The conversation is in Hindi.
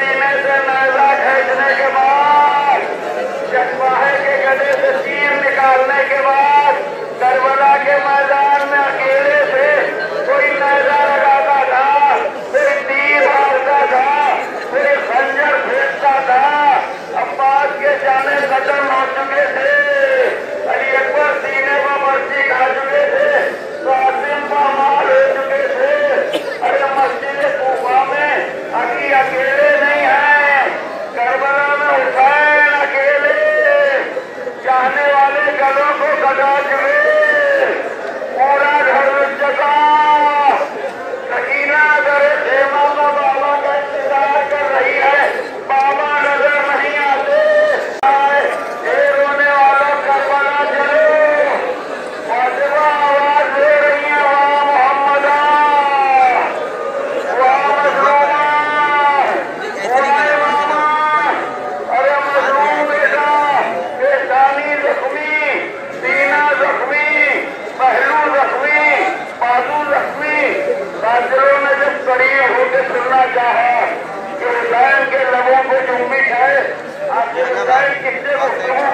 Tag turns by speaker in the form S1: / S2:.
S1: सीने से नैजा खींचने के बाद, चकवाहे के गले से तीर निकालने के बाद, करबला के मैदान में अकेले से कोई नैजा लगाता था, कोई तीर मारता था, कोई खंजर फेंकता था। अब्बास के जाने कदम हो चुके थे, अली अकबर सीने को मर्जी खा चुके थे, कासिम पामाल हो चुके थे। अरे मस्जिद कूफा में अली अकेले नहीं है, करबला में हुसैन अकेले चाहने वाले गलों को कटा चुके, पूरा घर में जगा। सकीना अगर खेमा में बाबा का इंतजार कर रही है, बाबा नजर नहीं आते। रोने वालों करबला चलो, फातिमा आवाज दे रही है, वाह मोहम्मदा, वाह मजलूमा, वाह इमामा। अरे मजलूम बेटा, पेशानी जख्मी, सीना जख्मी, पहलू जख्मी, बाजू जख्मी। कातिलों ने जब करीब होकर सुनना चाहा कि हुसैन के लबों को जो उम्मीद है, आखिर हुसैन किससे गुफ्तगू